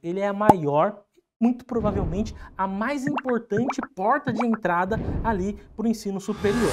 ele é a maior, muito provavelmente a mais importante porta de entrada ali para o ensino superior.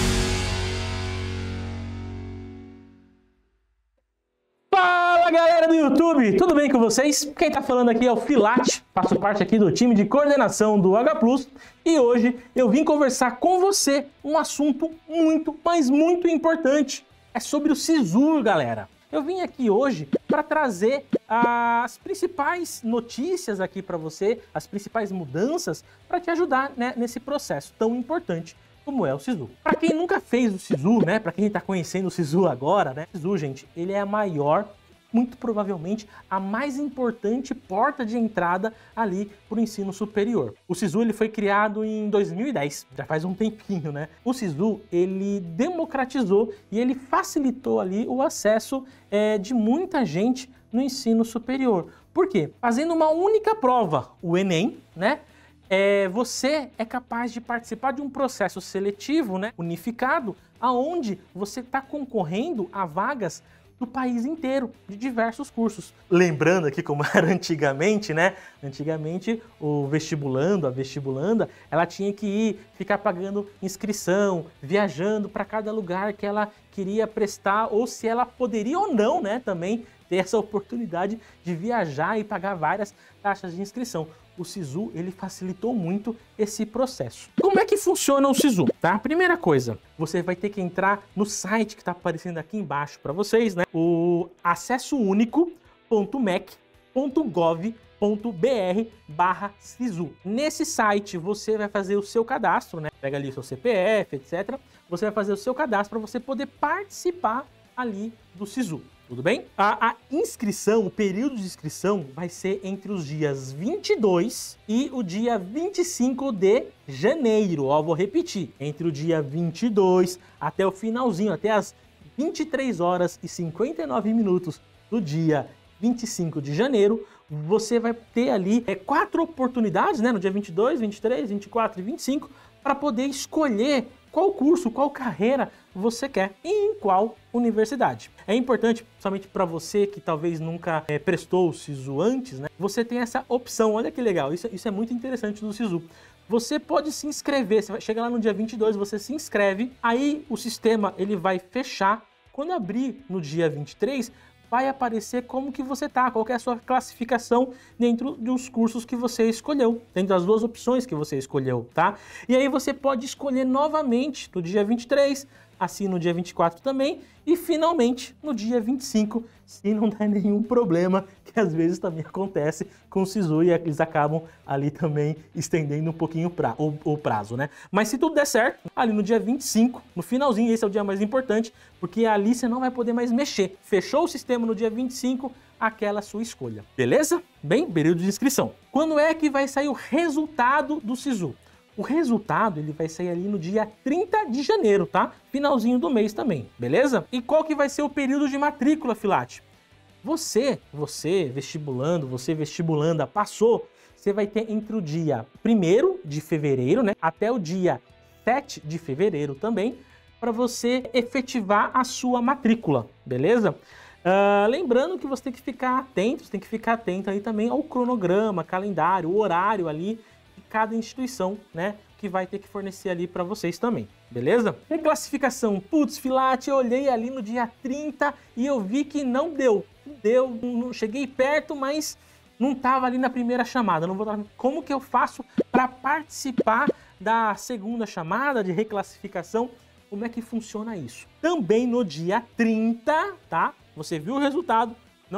Fala galera do YouTube, tudo bem com vocês? Quem tá falando aqui é o Filate, faço parte aqui do time de coordenação do H+, e hoje eu vim conversar com você um assunto muito, mas muito importante. É sobre o SISU, galera. Eu vim aqui hoje para trazer as principais notícias aqui para você, as principais mudanças para te ajudar, né, nesse processo tão importante como é o SISU. Para quem nunca fez o SISU, né, para quem está conhecendo o SISU agora, né, o SISU, gente, ele é a maior, muito provavelmente a mais importante porta de entrada ali para o ensino superior. O SISU ele foi criado em 2010, já faz um tempinho, né? O SISU ele democratizou e ele facilitou ali o acesso de muita gente no ensino superior. Por quê? Fazendo uma única prova, o Enem, né? Você é capaz de participar de um processo seletivo, né, unificado, aonde você está concorrendo a vagas do país inteiro, de diversos cursos. Lembrando aqui como era antigamente, né? Antigamente o vestibulando, a vestibulanda, ela tinha que ficar pagando inscrição, viajando para cada lugar que ela queria prestar, ou se ela poderia ou não, né, também ter essa oportunidade de viajar e pagar várias taxas de inscrição. O SISU, ele facilitou muito esse processo. Como é que funciona o SISU, tá? Primeira coisa, você vai ter que entrar no site que está aparecendo aqui embaixo para vocês, né? O acessounico.mec.gov.br/SISU. Nesse site você vai fazer o seu cadastro, né? Pega ali o seu CPF, etc. Você vai fazer o seu cadastro para você poder participar ali do SISU. Tudo bem? A inscrição, o período de inscrição vai ser entre os dias 22 e o dia 25 de janeiro. Ó, vou repetir. Entre o dia 22 até o finalzinho, até as 23 horas e 59 minutos do dia 25 de janeiro, você vai ter ali 4 oportunidades, né? No dia 22, 23, 24 e 25, para poder escolher qual curso, qual carreira você quer e em qual universidade. É importante, somente para você que talvez nunca prestou o SISU antes, né? Você tem essa opção, olha que legal, isso é muito interessante do SISU. Você pode se inscrever, você vai chegar lá no dia 22, você se inscreve, aí o sistema ele vai fechar. Quando abrir no dia 23, vai aparecer como que você tá, qual que é a sua classificação dentro dos cursos que você escolheu, dentro das 2 opções que você escolheu, tá? E aí você pode escolher novamente no dia 23, assim no dia 24 também, e finalmente no dia 25, se não der nenhum problema, que às vezes também acontece com o SISU e eles acabam ali também estendendo um pouquinho o prazo, né? Mas se tudo der certo, ali no dia 25, no finalzinho, esse é o dia mais importante, porque ali você não vai poder mais mexer. Fechou o sistema no dia 25, aquela sua escolha, beleza? Bem, período de inscrição. Quando é que vai sair o resultado do SISU? O resultado ele vai sair ali no dia 30 de janeiro, tá? Finalzinho do mês também, beleza? E qual que vai ser o período de matrícula, Filate? Você vestibulanda, passou, você vai ter entre o dia 1º de fevereiro, né, até o dia 7 de fevereiro também, para você efetivar a sua matrícula, beleza? Lembrando que você tem que ficar atento, aí também ao cronograma, calendário, o horário ali de cada instituição, né, que vai ter que fornecer ali para vocês também, beleza? Reclassificação, putz, Filate, eu olhei ali no dia 30 e eu vi que não cheguei perto, mas não estava ali na primeira chamada, como que eu faço para participar da segunda chamada de reclassificação? Como é que funciona isso? Também no dia 30, tá? Você viu o resultado,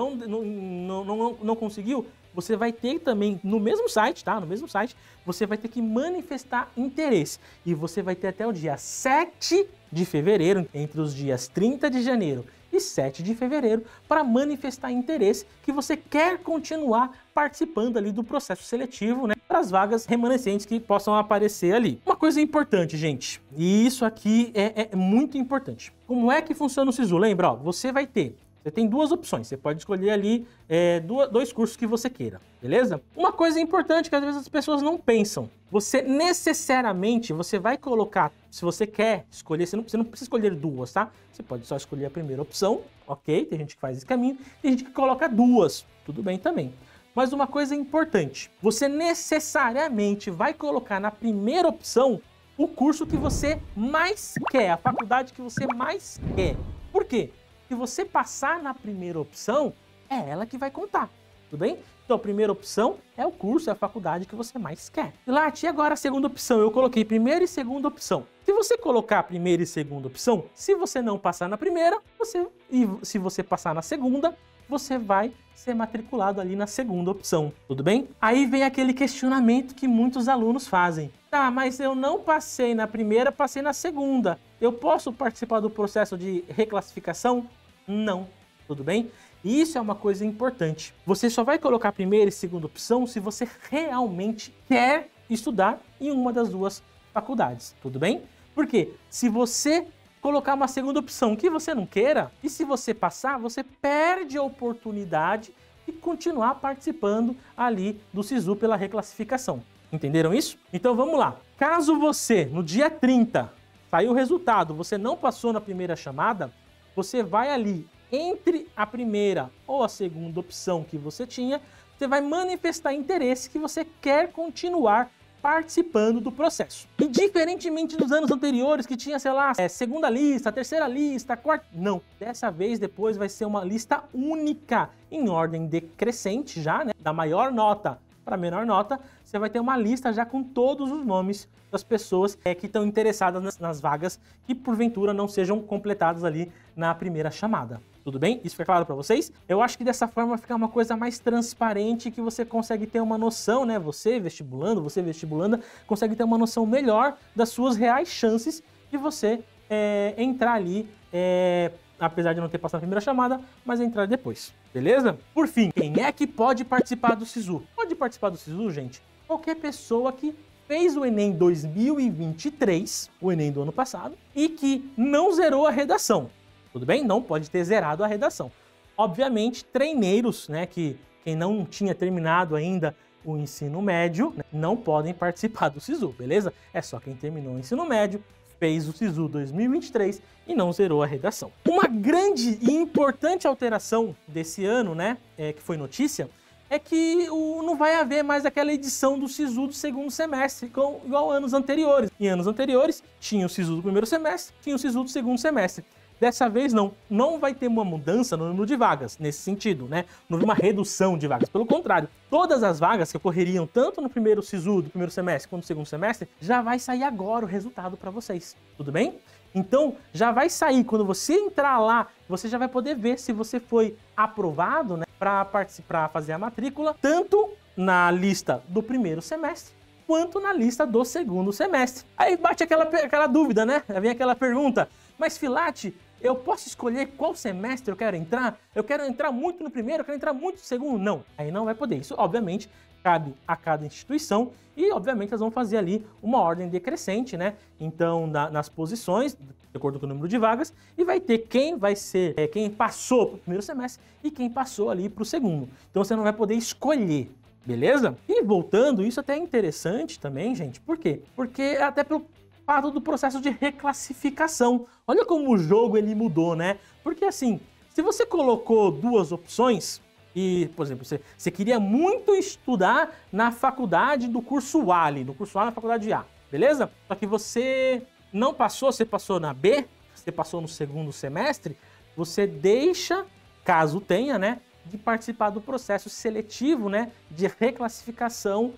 não conseguiu? Você vai ter também no mesmo site, tá? No mesmo site, você vai ter que manifestar interesse. E você vai ter até o dia 7 de fevereiro, entre os dias 30 de janeiro e 7 de fevereiro, para manifestar interesse que você quer continuar participando ali do processo seletivo, né? Para as vagas remanescentes que possam aparecer ali. Uma coisa importante, gente, e isso aqui é muito importante. Como é que funciona o SISU? Lembra, ó, você tem 2 opções, você pode escolher ali 2 cursos que você queira, beleza? Uma coisa importante que às vezes as pessoas não pensam, você necessariamente, você vai colocar, se você quer escolher, você não precisa escolher 2, tá? Você pode só escolher a primeira opção, ok? Tem gente que faz esse caminho, tem gente que coloca 2, tudo bem também. Mas uma coisa importante, você necessariamente vai colocar na primeira opção o curso que você mais quer, a faculdade que você mais quer. Por quê? Se você passar na primeira opção, é ela que vai contar, tudo bem? Então a primeira opção é o curso, é a faculdade que você mais quer. Pilates, e agora a segunda opção? Eu coloquei primeira e segunda opção. Se você colocar a primeira e segunda opção, se você não passar na primeira, se você passar na segunda, você vai ser matriculado ali na segunda opção, tudo bem? Aí vem aquele questionamento que muitos alunos fazem. Tá, mas eu não passei na primeira, passei na segunda. Eu posso participar do processo de reclassificação? Não, tudo bem? E isso é uma coisa importante. Você só vai colocar a primeira e segunda opção se você realmente quer estudar em uma das duas faculdades, tudo bem? Porque se você colocar uma segunda opção que você não queira, e se você passar, você perde a oportunidade de continuar participando ali do SISU pela reclassificação. Entenderam isso? Então vamos lá. Caso você, no dia 30, saiu o resultado, você não passou na primeira chamada, você vai ali entre a primeira ou a segunda opção que você tinha, você vai manifestar interesse que você quer continuar participando do processo. E diferentemente dos anos anteriores, que tinha, sei lá, segunda lista, terceira lista, quarta... Não, dessa vez depois vai ser uma lista única, em ordem decrescente já, né? Da maior nota para a menor nota, você vai ter uma lista já com todos os nomes das pessoas que estão interessadas nas vagas que porventura não sejam completadas ali na primeira chamada. Tudo bem? Isso foi claro para vocês? Eu acho que dessa forma fica uma coisa mais transparente, que você consegue ter uma noção, né? Você vestibulanda, consegue ter uma noção melhor das suas reais chances de você entrar ali, apesar de não ter passado a primeira chamada, mas entrar depois, beleza? Por fim, quem é que pode participar do SISU? Pode participar do SISU, gente, qualquer pessoa que fez o Enem 2023, o Enem do ano passado, e que não zerou a redação. Tudo bem? Não pode ter zerado a redação. Obviamente, treineiros, né, que quem não tinha terminado ainda o ensino médio, né, não podem participar do SISU, beleza? É só quem terminou o ensino médio, fez o SISU 2023 e não zerou a redação. Uma grande e importante alteração desse ano, né, que foi notícia, é que não vai haver mais aquela edição do SISU do segundo semestre, igual anos anteriores. Em anos anteriores, tinha o SISU do primeiro semestre, tinha o SISU do segundo semestre. Dessa vez não vai ter uma mudança no número de vagas, nesse sentido, né? Não houve uma redução de vagas, pelo contrário, todas as vagas que ocorreriam tanto no primeiro SISU do primeiro semestre quanto no segundo semestre, já vai sair agora o resultado para vocês, tudo bem? Então, já vai sair, quando você entrar lá, você já vai poder ver se você foi aprovado, né, para participar, fazer a matrícula, tanto na lista do primeiro semestre, quanto na lista do segundo semestre. Aí bate aquela dúvida, né? Vem aquela pergunta, mas Filati, eu posso escolher qual semestre eu quero entrar? Eu quero entrar muito no primeiro, eu quero entrar muito no segundo? Não, aí não vai poder. Isso, obviamente, cabe a cada instituição e, obviamente, elas vão fazer ali uma ordem decrescente, né? Então, nas posições, de acordo com o número de vagas, e vai ter quem vai ser, quem passou para o primeiro semestre e quem passou ali para o segundo. Então, você não vai poder escolher, beleza? E voltando, isso até é interessante também, gente. Por quê? Porque até pelo fato do processo de reclassificação. Olha como o jogo ele mudou, né? Porque assim, se você colocou duas opções e, por exemplo, você queria muito estudar na faculdade do curso A ali, no curso A na faculdade A, beleza? Só que você não passou, você passou na B, você passou no segundo semestre, você deixa, caso tenha, né, de participar do processo seletivo, né, de reclassificação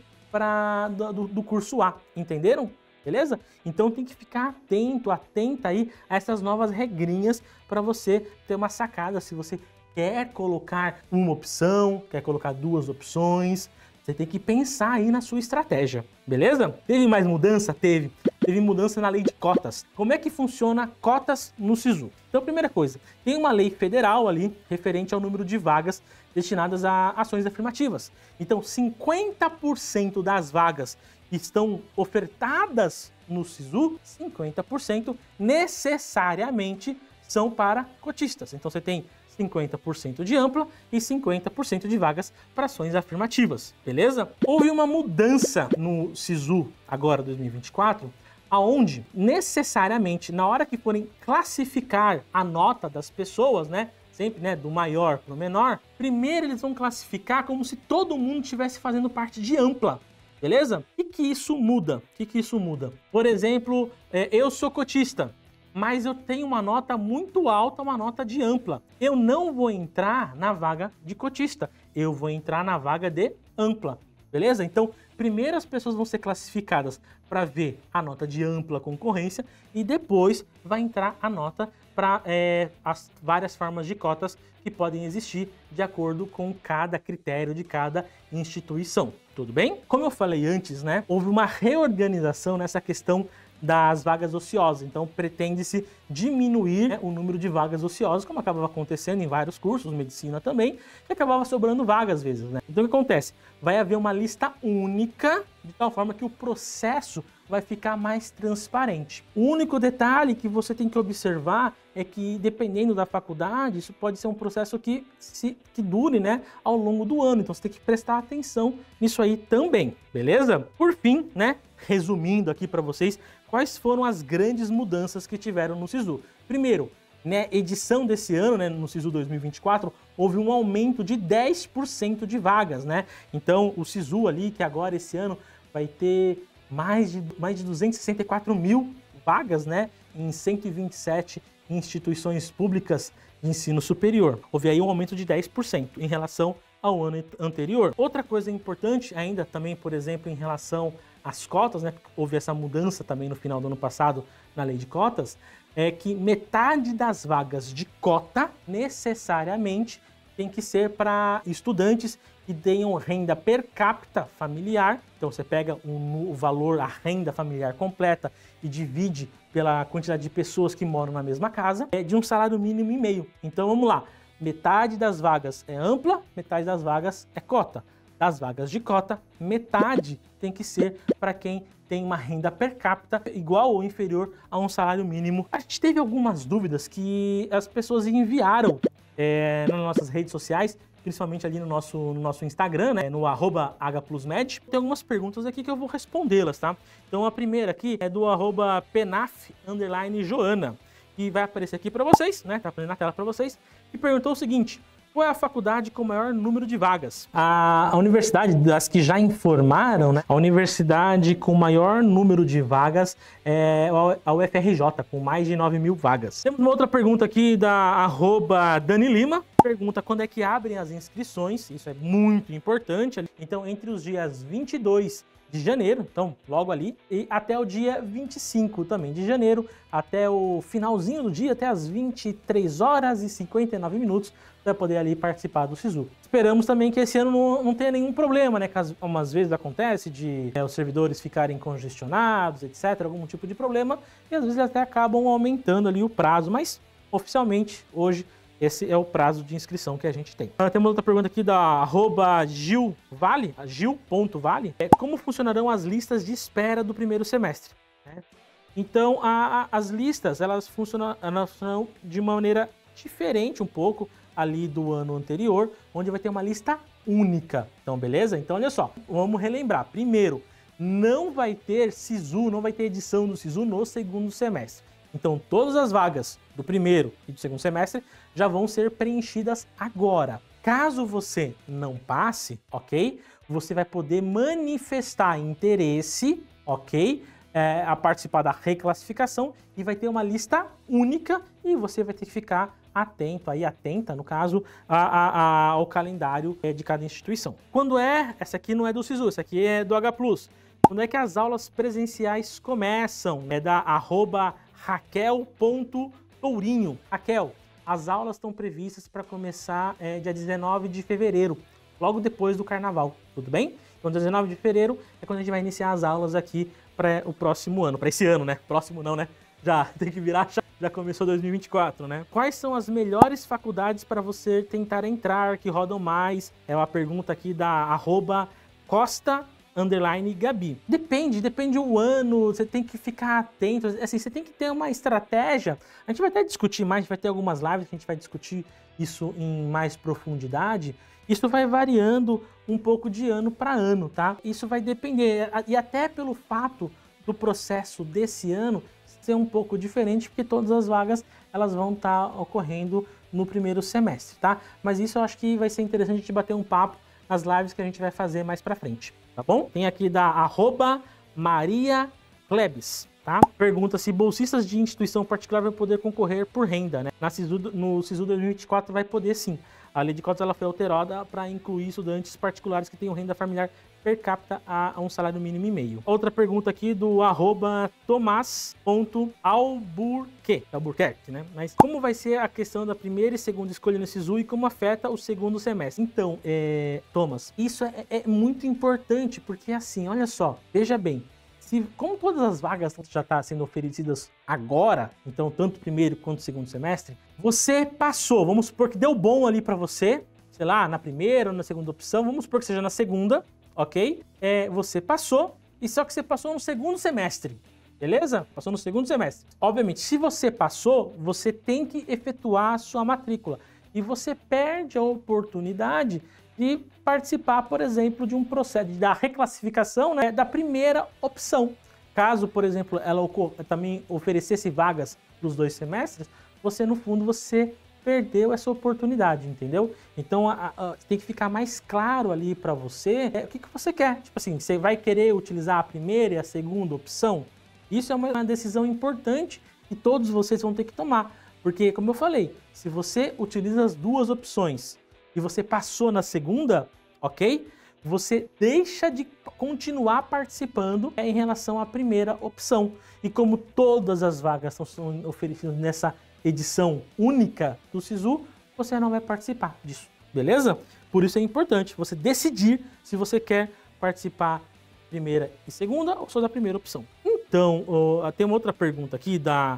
do curso A, entenderam? Beleza? Então tem que ficar atenta aí a essas novas regrinhas para você ter uma sacada. Se você quer colocar uma opção, quer colocar duas opções, você tem que pensar aí na sua estratégia, beleza? Teve mais mudança? Teve mudança na lei de cotas. Como é que funciona cotas no SISU? Então, primeira coisa, tem uma lei federal ali referente ao número de vagas destinadas a ações afirmativas. Então, 50% das vagas que estão ofertadas no SISU, 50% necessariamente são para cotistas. Então, você tem 50% de ampla e 50% de vagas para ações afirmativas, beleza? Houve uma mudança no SISU agora 2024, aonde necessariamente na hora que forem classificar a nota das pessoas, né, sempre, né, do maior para o menor, primeiro eles vão classificar como se todo mundo estivesse fazendo parte de ampla, beleza? O que isso muda? O que isso muda? Por exemplo, eu sou cotista, mas eu tenho uma nota muito alta, uma nota de ampla. Eu não vou entrar na vaga de cotista, eu vou entrar na vaga de ampla, beleza? Então, primeiro as pessoas vão ser classificadas para ver a nota de ampla concorrência e depois vai entrar a nota para as várias formas de cotas que podem existir de acordo com cada critério de cada instituição. Tudo bem? Como eu falei antes, né, houve uma reorganização nessa questão das vagas ociosas, então pretende-se diminuir, né, o número de vagas ociosas, como acabava acontecendo em vários cursos, medicina também, que acabava sobrando vagas às vezes, né? Então o que acontece? Vai haver uma lista única, de tal forma que o processo vai ficar mais transparente. O único detalhe que você tem que observar é que, dependendo da faculdade, isso pode ser um processo que dure, né, ao longo do ano. Então você tem que prestar atenção nisso aí também, beleza? Por fim, né, resumindo aqui para vocês, quais foram as grandes mudanças que tiveram no SISU. Primeiro, né, edição desse ano, né, no SISU 2024, houve um aumento de 10% de vagas, né? Então o SISU ali, que agora esse ano vai ter mais de 264 mil vagas, né, em 127 instituições públicas de ensino superior. Houve aí um aumento de 10% em relação ao ano anterior. Outra coisa importante ainda também, por exemplo, em relação às cotas, né, houve essa mudança também no final do ano passado na lei de cotas, é que metade das vagas de cota necessariamente tem que ser para estudantes que tenham renda per capita familiar. Então você pega o valor, a renda familiar completa e divide pela quantidade de pessoas que moram na mesma casa, de um salário mínimo e meio. Então vamos lá, metade das vagas é ampla, metade das vagas é cota. Das vagas de cota, metade tem que ser para quem tem uma renda per capita igual ou inferior a um salário mínimo. A gente teve algumas dúvidas que as pessoas enviaram nas nossas redes sociais, principalmente ali no nosso Instagram, né, no @hplusmed. Tem algumas perguntas aqui que eu vou respondê-las, tá? Então a primeira aqui é do @penaf_joana, que vai aparecer aqui para vocês, né? Tá aparecendo na tela para vocês, e perguntou o seguinte: qual é a faculdade com o maior número de vagas? A universidade, das que já informaram, né? A universidade com o maior número de vagas é a UFRJ, com mais de 9 mil vagas. Temos uma outra pergunta aqui da @DaniLima. Pergunta quando é que abrem as inscrições. Isso é muito importante. Então, entre os dias 22 de janeiro, então logo ali, e até o dia 25 também de janeiro, até o finalzinho do dia, até as 23 horas e 59 minutos, vai poder ali participar do SISU. Esperamos também que esse ano não tenha nenhum problema, né? Que algumas vezes acontece de os servidores ficarem congestionados, etc., algum tipo de problema, e às vezes até acabam aumentando ali o prazo, mas oficialmente hoje esse é o prazo de inscrição que a gente tem. Temos outra pergunta aqui da @gil.vale, gil.vale. Como funcionarão as listas de espera do primeiro semestre? Então, as listas, elas funcionam de maneira diferente um pouco ali do ano anterior, onde vai ter uma lista única. Então, beleza? Então, olha só, vamos relembrar. Primeiro, não vai ter SISU, não vai ter edição do SISU no segundo semestre. Então, todas as vagas do primeiro e do segundo semestre já vão ser preenchidas agora. Caso você não passe, ok? Você vai poder manifestar interesse, ok? A participar da reclassificação e vai ter uma lista única e você vai ter que ficar atento, atenta, no caso, ao calendário de cada instituição. Quando essa aqui não é do SISU, essa aqui é do H+. Quando é que as aulas presenciais começam? É da @raquel.tourinho. Raquel, as aulas estão previstas para começar dia 19 de fevereiro, logo depois do carnaval, tudo bem? Então, 19 de fevereiro é quando a gente vai iniciar as aulas aqui para o próximo ano, para esse ano, né? Próximo não, né? Já tem que virar, já começou 2024, né? Quais são as melhores faculdades para você tentar entrar, que rodam mais? É uma pergunta aqui da @costa_gabi. Depende o ano, você tem que ficar atento, assim, você tem que ter uma estratégia. A gente vai até discutir mais, vai ter algumas lives que a gente vai discutir isso em mais profundidade. Isso vai variando um pouco de ano para ano, tá? Isso vai depender, e até pelo fato do processo desse ano ser um pouco diferente, porque todas as vagas elas vão estar ocorrendo no primeiro semestre, tá? Mas isso eu acho que vai ser interessante a gente bater um papo nas lives que a gente vai fazer mais pra frente, tá bom? Tem aqui da @MariaClebs, tá? Pergunta se bolsistas de instituição particular vão poder concorrer por renda, né? No SISU 2024 vai poder sim. A lei de cotas ela foi alterada para incluir estudantes particulares que tenham renda familiar per capita a um salário mínimo e meio. Outra pergunta aqui do @Tomás.Albuquerque, né? Mas como vai ser a questão da primeira e segunda escolha no SISU e como afeta o segundo semestre? Então, Thomas, isso é muito importante, porque assim, olha só, veja bem, como todas as vagas já estão sendo oferecidas agora, então tanto o primeiro quanto o segundo semestre, você passou, vamos supor que deu bom ali para você, sei lá, na primeira ou na segunda opção, vamos supor que seja na segunda, ok? Você passou, e só que você passou no segundo semestre, beleza? Passou no segundo semestre. Obviamente, se você passou, você tem que efetuar a sua matrícula, e você perde a oportunidade de participar, por exemplo, de um processo da reclassificação, né, da primeira opção. Caso, por exemplo, ela também oferecesse vagas para os 2 semestres, você, no fundo, você perdeu essa oportunidade, entendeu? Então, tem que ficar mais claro ali para você o que você quer. Tipo assim, você vai querer utilizar a primeira e a segunda opção? Isso é uma decisão importante que todos vocês vão ter que tomar. Porque, como eu falei, se você utiliza as 2 opções e você passou na segunda, ok? Você deixa de continuar participando em relação à primeira opção. E como todas as vagas são oferecidas nessa edição única do SISU, você não vai participar disso, beleza? Por isso é importante você decidir se você quer participar primeira e segunda ou só da primeira opção. Então, tem uma outra pergunta aqui da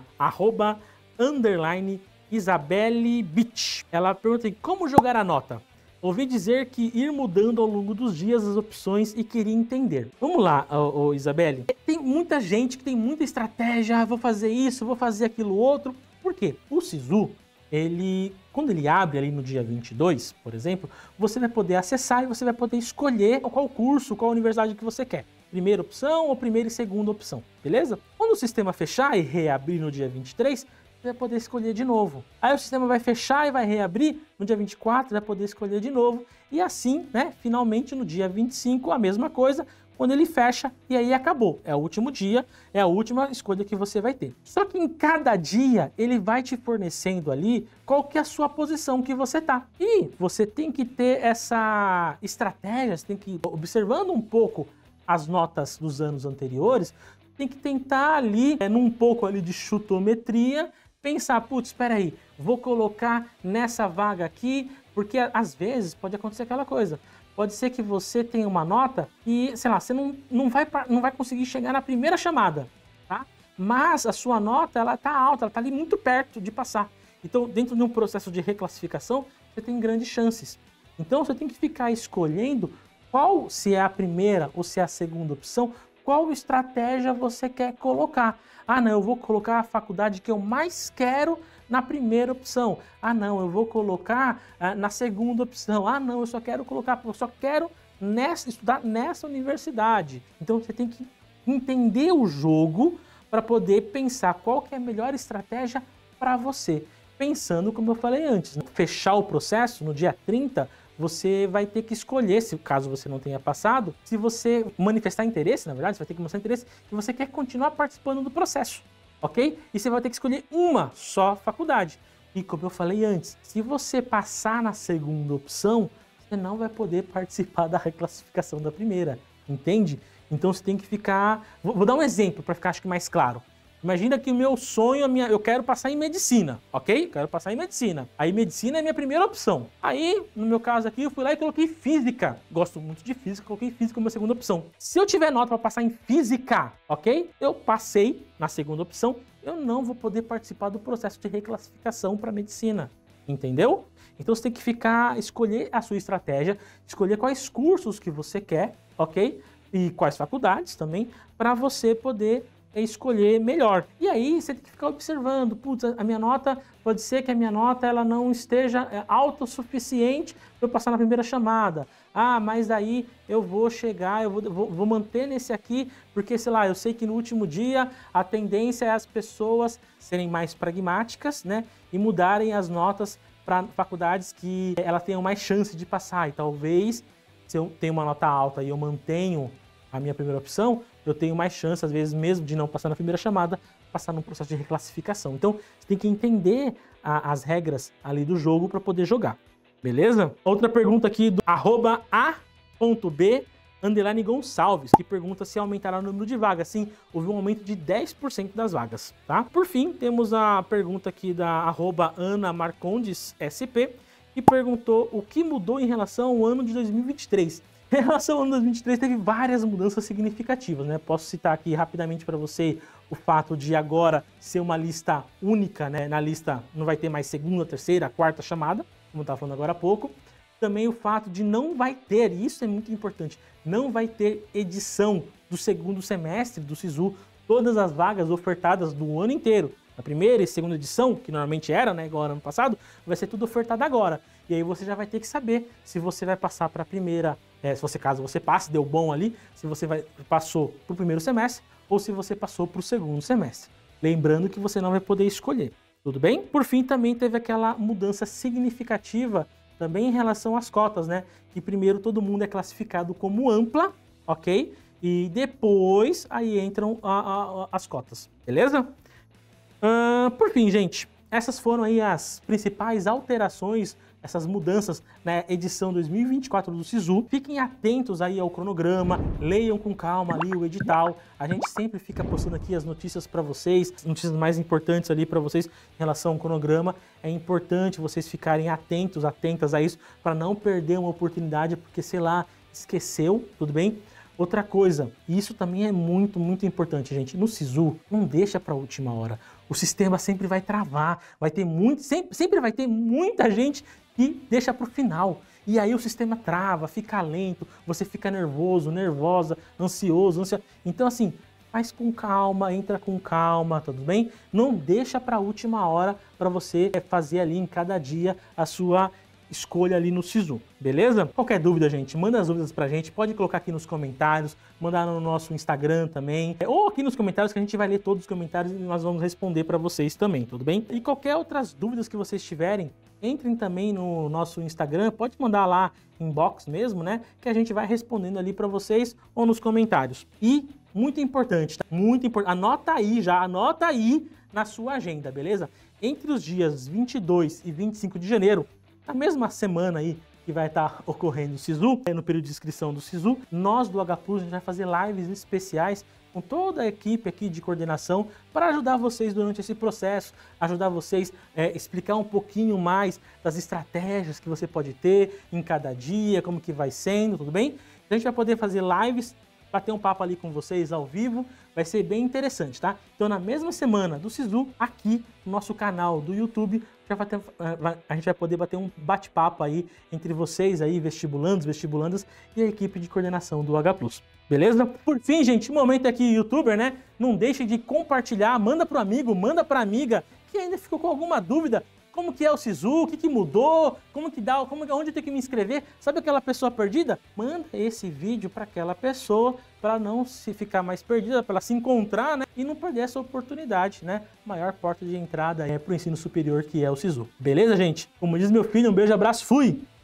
@Isabelle Beach. Ela pergunta como jogar a nota. Ouvi dizer que ir mudando ao longo dos dias as opções e queria entender. Vamos lá, Isabelle. Tem muita gente que tem muita estratégia, vou fazer isso, vou fazer aquilo outro. Por quê? O SISU, quando ele abre ali no dia 22, por exemplo, você vai poder acessar e você vai poder escolher qual curso, qual universidade que você quer. Primeira opção ou primeira e segunda opção, beleza? Quando o sistema fechar e reabrir no dia 23, você vai poder escolher de novo. Aí o sistema vai fechar e vai reabrir no dia 24, vai poder escolher de novo. E assim, né, finalmente no dia 25, a mesma coisa, quando ele fecha e aí acabou. É o último dia, é a última escolha que você vai ter. Só que em cada dia, ele vai te fornecendo ali qual que é a sua posição que você tá. E você tem que ter essa estratégia, você tem que ir observando um pouco as notas dos anos anteriores, tem que tentar ali, num pouco ali de chutometria, pensar, putz, espera aí, vou colocar nessa vaga aqui, porque às vezes pode acontecer aquela coisa. Pode ser que você tenha uma nota e, sei lá, você não vai conseguir chegar na primeira chamada, tá? Mas a sua nota, ela tá alta, ela tá ali muito perto de passar. Então, dentro de um processo de reclassificação, você tem grandes chances. Então, você tem que ficar escolhendo qual, se é a primeira ou se é a segunda opção, qual estratégia você quer colocar. Ah, não, eu vou colocar a faculdade que eu mais quero na primeira opção. Ah, não, eu vou colocar na segunda opção. Ah, não, eu só quero estudar nessa universidade. Então, você tem que entender o jogo para poder pensar qual que é a melhor estratégia para você. Pensando, como eu falei antes, né? Fechar o processo no dia 30, você vai ter que escolher, se caso você não tenha passado, se você manifestar interesse, na verdade, você vai ter que mostrar interesse, que você quer continuar participando do processo, ok? E você vai ter que escolher uma só faculdade. E como eu falei antes, se você passar na segunda opção, você não vai poder participar da reclassificação da primeira, entende? Então você tem que ficar... Vou dar um exemplo para ficar, acho que mais claro. Imagina que o meu sonho, eu quero passar em medicina, ok? Quero passar em medicina. Aí medicina é a minha primeira opção. Aí, no meu caso aqui, eu fui lá e coloquei física. Gosto muito de física, coloquei física como minha segunda opção. Se eu tiver nota para passar em física, ok? Eu passei na segunda opção, eu não vou poder participar do processo de reclassificação para medicina, entendeu? Então você tem que escolher a sua estratégia, escolher quais cursos que você quer, ok? E quais faculdades também, para você poder escolher melhor. E aí você tem que ficar observando, putz, a minha nota, pode ser que a minha nota ela não esteja alta o suficiente para eu passar na primeira chamada. Ah, mas daí eu vou chegar, eu vou manter nesse aqui, porque, sei lá, eu sei que no último dia a tendência é as pessoas serem mais pragmáticas, né, e mudarem as notas para faculdades que elas tenham mais chance de passar. E talvez, se eu tenho uma nota alta e eu mantenho a minha primeira opção, eu tenho mais chance, às vezes, mesmo de não passar na primeira chamada, passar num processo de reclassificação. Então, você tem que entender as regras ali do jogo para poder jogar. Beleza? Outra pergunta aqui do @a.b_Gonçalves, que pergunta se aumentará o número de vagas. Sim, houve um aumento de 10% das vagas, tá? Por fim, temos a pergunta aqui da @AnaMarcondesSP, que perguntou o que mudou em relação ao ano de 2023. Em relação ao ano de 2023, teve várias mudanças significativas, né? Posso citar aqui rapidamente para você o fato de agora ser uma lista única, né? Na lista não vai ter mais segunda, terceira, quarta chamada, como eu estava falando agora há pouco. Também o fato de não vai ter, e isso é muito importante, não vai ter edição do segundo semestre do SISU. Todas as vagas ofertadas do ano inteiro, a primeira e segunda edição, que normalmente era, né, igual ano passado, vai ser tudo ofertado agora. E aí você já vai ter que saber se você vai passar para a primeira, caso você passe, deu bom ali, se você passou para o primeiro semestre ou se você passou para o segundo semestre. Lembrando que você não vai poder escolher, tudo bem? Por fim, também teve aquela mudança significativa também em relação às cotas, né? Que primeiro todo mundo é classificado como ampla, ok? E depois aí entram as cotas, beleza? Por fim, gente, essas foram aí as principais alterações, essas mudanças na edição 2024 do SISU. Fiquem atentos aí ao cronograma, leiam com calma ali o edital. A gente sempre fica postando aqui as notícias para vocês, as notícias mais importantes ali para vocês em relação ao cronograma. É importante vocês ficarem atentas a isso, para não perder uma oportunidade, porque, sei lá, esqueceu, tudo bem? Outra coisa, e isso também é muito, muito importante, gente. No SISU, não deixa para a última hora. O sistema sempre vai travar, vai ter sempre vai ter muita gente que deixa para o final. E aí o sistema trava, fica lento, você fica nervoso, nervosa, ansioso. Então, assim, faz com calma, entra com calma, tudo bem? Não deixa para a última hora para você fazer ali em cada dia a sua escolha ali no SISU, beleza? Qualquer dúvida, gente, manda as dúvidas pra gente, pode colocar aqui nos comentários, mandar no nosso Instagram também, ou aqui nos comentários que a gente vai ler todos os comentários e nós vamos responder pra vocês também, tudo bem? E qualquer outras dúvidas que vocês tiverem, entrem também no nosso Instagram, pode mandar lá inbox mesmo, né? Que a gente vai respondendo ali pra vocês ou nos comentários. E, muito importante, tá? Muito importante, anota aí na sua agenda, beleza? Entre os dias 22 e 25 de janeiro, na mesma semana aí que vai estar ocorrendo o SISU, no período de inscrição do SISU, nós do H Plus a gente vai fazer lives especiais com toda a equipe aqui de coordenação para ajudar vocês durante esse processo, ajudar vocês a explicar um pouquinho mais das estratégias que você pode ter em cada dia, como que vai sendo, tudo bem? A gente vai poder fazer lives, bater um papo ali com vocês ao vivo, vai ser bem interessante, tá? Então, na mesma semana do SISU, aqui no nosso canal do YouTube, a gente vai poder bater um bate-papo aí entre vocês aí, vestibulandas e a equipe de coordenação do H Plus. Beleza? Por fim, gente, momento aqui, youtuber, né? Não deixe de compartilhar, manda pro amigo, manda pra amiga que ainda ficou com alguma dúvida. Como que é o SISU? O que mudou? Onde eu tenho que me inscrever? Sabe aquela pessoa perdida? Manda esse vídeo para aquela pessoa, para não se ficar mais perdida, para ela se encontrar, né? E não perder essa oportunidade, né? Maior porta de entrada para o ensino superior que é o SISU. Beleza, gente? Como diz meu filho, um beijo, abraço, fui!